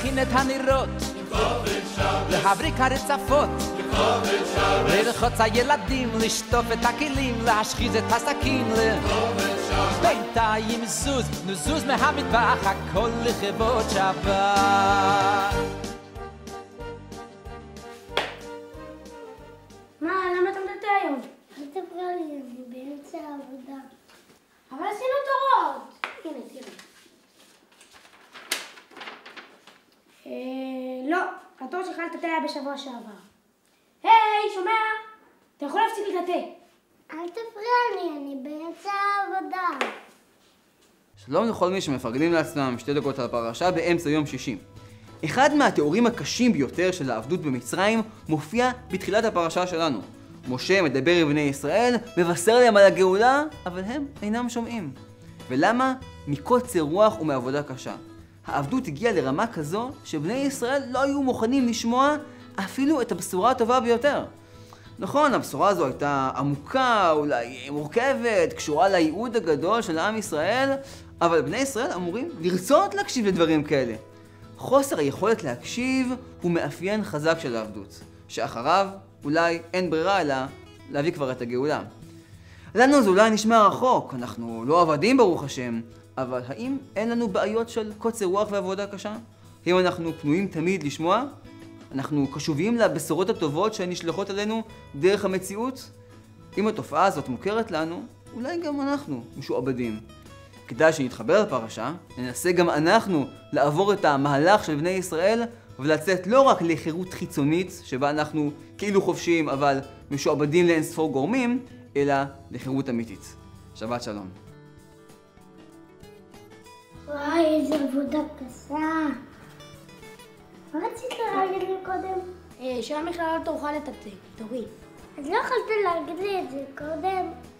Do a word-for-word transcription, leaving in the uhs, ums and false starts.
להכין את הנרות, להבריק הרצפות, ללחוץ הילדים, לשטוף את הכלים, להשחיז את הסכין, בינתיים זוז, נזוז מהמטבח, הכל לכבוד שבת. מה, למה אתה מדטה היום? אל תפריע לי, אני באמצע העבודה. אבל עשינו תורות. הנה, תראה. אה, לא, התור שלך לטטה היה בשבוע שעבר. היי, שומע? אתה יכול להפסיק לטטה. אל תפריע לי, אני באמצע העבודה. שלום לכל מי שמפרגנים לעצמם שתי דקות על הפרשה באמצע יום שישי. אחד מהתיאורים הקשים ביותר של העבדות במצרים מופיע בתחילת הפרשה שלנו. משה מדבר עם בני ישראל, מבשר להם על הגאולה, אבל הם אינם שומעים. ולמה? מקוצר רוח ומעבודה קשה. העבדות הגיעה לרמה כזו שבני ישראל לא היו מוכנים לשמוע אפילו את הבשורה הטובה ביותר. נכון, הבשורה הזו הייתה עמוקה, אולי מורכבת, קשורה לייעוד הגדול של עם ישראל, אבל בני ישראל אמורים לרצות להקשיב לדברים כאלה. חוסר היכולת להקשיב הוא מאפיין חזק של העבדות, שאחריו אולי אין ברירה אלא להביא כבר את הגאולה. לנו זה אולי נשמע רחוק, אנחנו לא עבדים ברוך השם, אבל האם אין לנו בעיות של קוצר רוח ועבודה קשה? האם אנחנו פנויים תמיד לשמוע? אנחנו קשובים לבשורות הטובות שנשלחות עלינו דרך המציאות? אם התופעה הזאת מוכרת לנו, אולי גם אנחנו משועבדים. כדאי שנתחבר לפרשה, ננסה גם אנחנו לעבור את המהלך של בני ישראל ולצאת לא רק לחירות חיצונית שבה אנחנו כאילו חופשיים אבל משועבדים לאינספור גורמים, אלא לחירות אמיתית. שבת שלום. וואי, איזה עבודה קשה. מה רצית להגיד לי קודם? אה, שהמכללה לא תוכל לטטה, תורי. אז לא יכולת להגיד לי את זה קודם?